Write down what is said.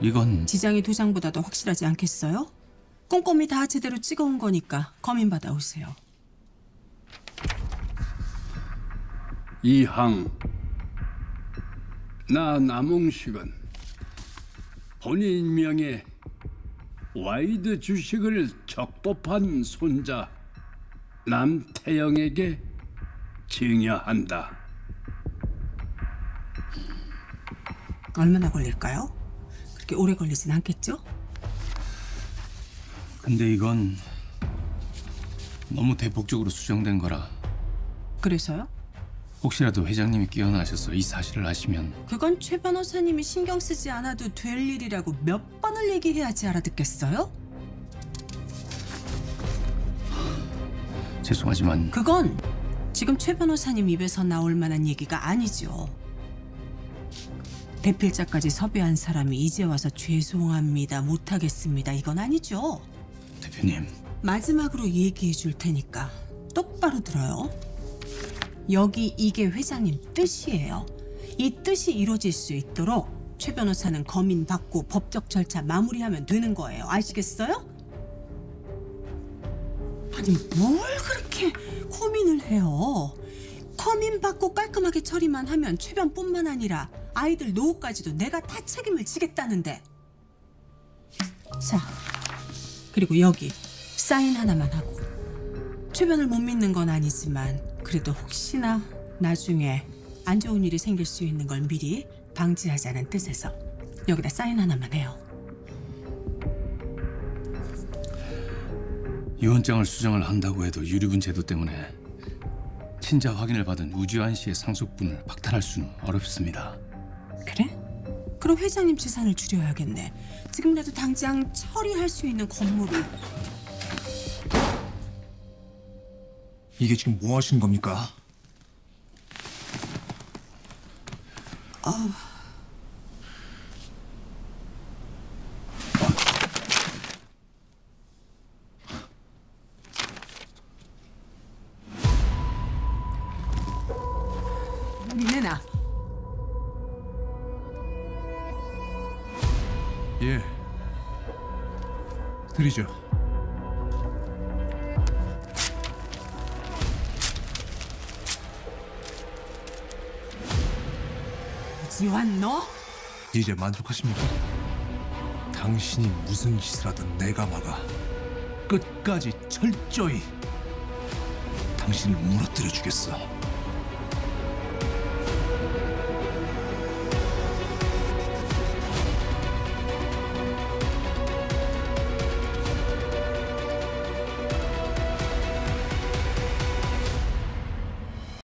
이건 지장이 도장보다도 확실하지 않겠어요? 꼼꼼히 다 제대로 찍어온 거니까 검인 받아오세요. 이항, 나 남홍식은 본인 명의 와이드 주식을 적법한 손자 남태영에게 증여한다. 얼마나 걸릴까요? 그렇게 오래 걸리진 않겠죠? 근데 이건 너무 대폭적으로 수정된 거라 그래서요? 혹시라도 회장님이 깨어나셔서 이 사실을 아시면 그건 최 변호사님이 신경 쓰지 않아도 될 일이라고 몇 번을 얘기해야지 알아듣겠어요? 죄송하지만 그건 지금 최 변호사님 입에서 나올 만한 얘기가 아니죠. 대필자까지 섭외한 사람이 이제 와서 죄송합니다, 못하겠습니다 이건 아니죠. 대표님, 마지막으로 얘기해 줄 테니까 똑바로 들어요. 여기 이게 회장님 뜻이에요. 이 뜻이 이루어질 수 있도록 최 변호사는 검인 받고 법적 절차 마무리하면 되는 거예요. 아시겠어요? 아니 뭘 그렇게 고민을 해요. 검인 받고 깔끔하게 처리만 하면 최변뿐만 아니라 아이들 노후까지도 내가 다 책임을 지겠다는데. 자, 그리고 여기 사인 하나만 하고. 최변을 못 믿는 건 아니지만 그래도 혹시나 나중에 안 좋은 일이 생길 수 있는 걸 미리 방지하자는 뜻에서 여기다 사인 하나만 해요. 유언장을 수정을 한다고 해도 유류분 제도 때문에 친자 확인을 받은 우지환 씨의 상속분을 박탈할 수는 어렵습니다. 그래? 그럼 회장님 재산을 줄여야겠네. 지금이라도 당장 처리할 수 있는 건물을. 이게 지금 뭐 하시는 겁니까? 내놔. 예. 드리죠. 지환 너? 이제 만족하십니까? 당신이 무슨 짓을 하든 내가 막아. 끝까지 철저히 당신을 무너뜨려 주겠어.